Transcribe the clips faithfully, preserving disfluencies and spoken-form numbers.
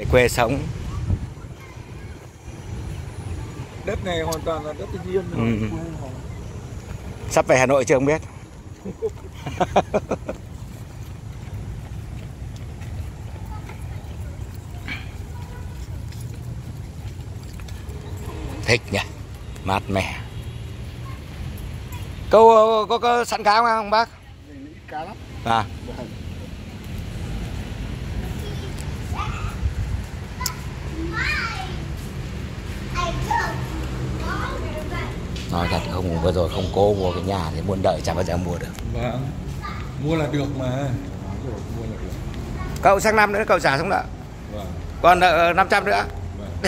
Quê sống. Đất này hoàn toàn là đất tự nhiên. Ừ. Sắp về Hà Nội chưa không biết. Thích nhỉ, mát mẻ. Câu có, có, có sẵn cá không bác? Cá lắm. À. Nói thật không, vừa rồi không cố mua cái nhà thì muốn đợi chẳng bao giờ mua được. Vâng, mua là được mà. Mua là được. Cậu sang năm nữa cậu trả xong nợ. Vâng. Còn nợ năm trăm nữa. Vâng.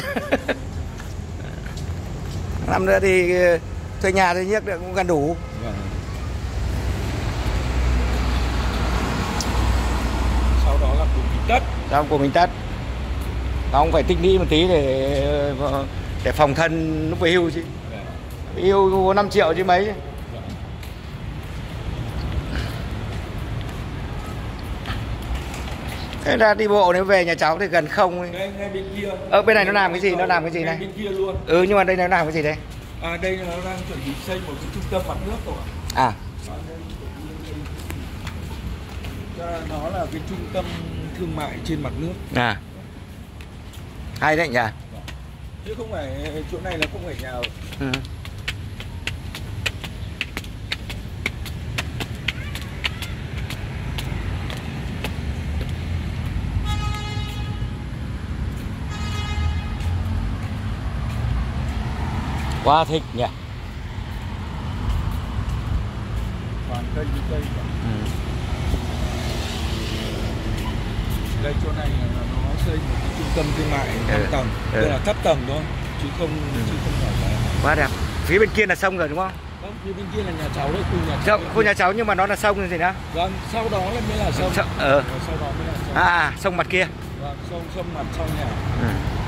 Năm nữa thì thuê nhà thì nhất được cũng gần đủ. Vâng. Sau đó là của mình tất. Sau của mình tất. Ông phải tích lũy một tí để để phòng thân lúc về hưu chứ. Về hưu năm triệu chứ mấy. Thế ra đi bộ nếu về nhà cháu thì gần không. Đây, ngay bên kia. Ở bên này nó làm cái gì? Nó làm cái gì này? Bên kia luôn. Ừ, nhưng mà đây nó làm cái gì đây? À, đây nó đang chuẩn bị xây một cái trung tâm mặt nước rồi. À. Nó là cái trung tâm thương mại trên mặt nước. À. Hay đấy nhỉ? Chứ không phải chỗ này là không phải nhà ở. Ừ. Quá thích nhỉ. Toàn cây với cây. Ừ. Đây chỗ này là nó xây một cái trung tâm thương mại năm Ừ. tầng, Ừ. tức là thấp tầng thôi, chứ không ừ. chứ không phải là. Quá đẹp. Phía bên kia là sông rồi đúng không? Không, phía bên kia là nhà cháu đấy, khu nhà cháu. Khu nhà cháu nhưng mà nó là sông gì nữa? Vâng, sau đó mới là sông. Ờ. Sau đó mới là sông. À, sông mặt kia. Vâng, sông sông mặt sau nhà. Ừ.